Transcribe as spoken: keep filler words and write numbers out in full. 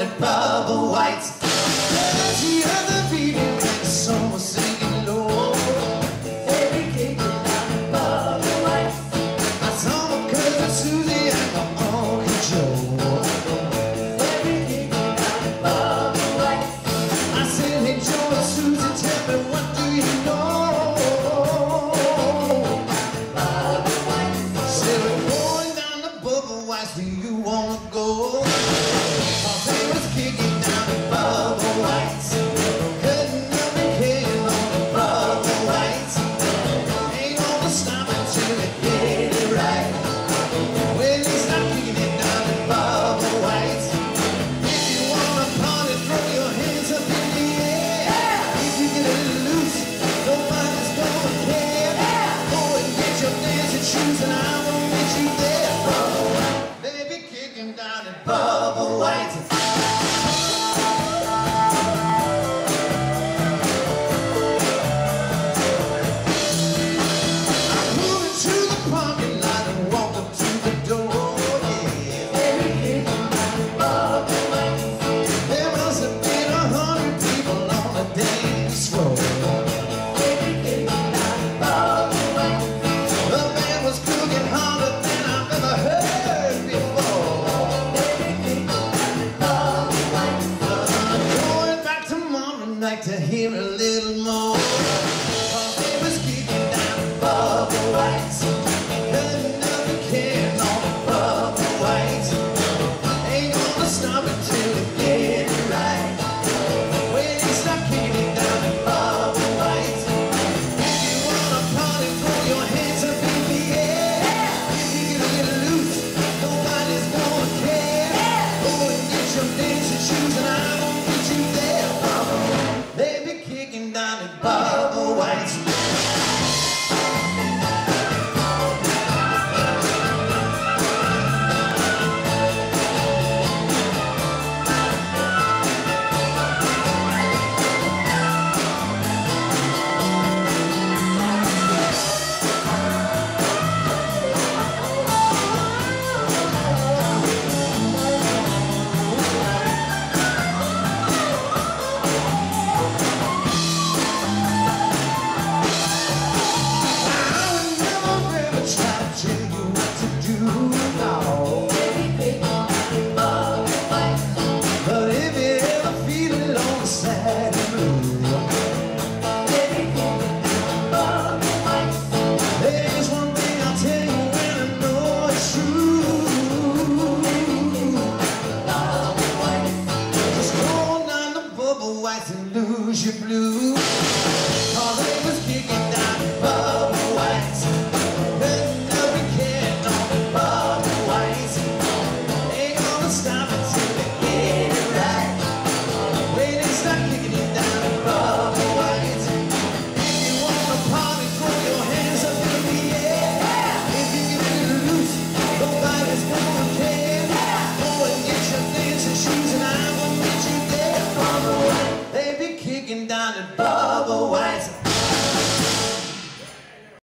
at Bubba Whites. The other beat and the song was singing low. They be kicking down at Bubba Whites. I saw my cousin Susie and my Uncle Joe. They be kicking down at Bubba Whites. I said, hey Joe and Susie, tell me what do you know? Bubba Whites. Said we're going down to Bubba Whites. Do you wanna go? Cause they was kicking down at Bubba Whites. Cutting up the can on the Bubba Whites. Ain't gonna stop until they get it right. Well, they stop kicking it down at Bubba Whites. If you wanna party, throw your hands up in the air. If you get a little loose, nobody's gonna care. Go and get your dancing shoes and I will meet you there. Bubba Whites. They be kicking down at Bubba Whites. Like to hear a little more. Cause they was kicking down at Bubba Whites. Cutting up the can on Bubba Whites. Ain't gonna stop until they get it right. When they stop kicking it down at Bubba Whites. If you wanna party, throw your hands up in the air. If you get a little loose, nobody's gonna care. Go and get your dancing shoes and I won't meet you there. They be kicking down at Bubba Whites. And lose your blues.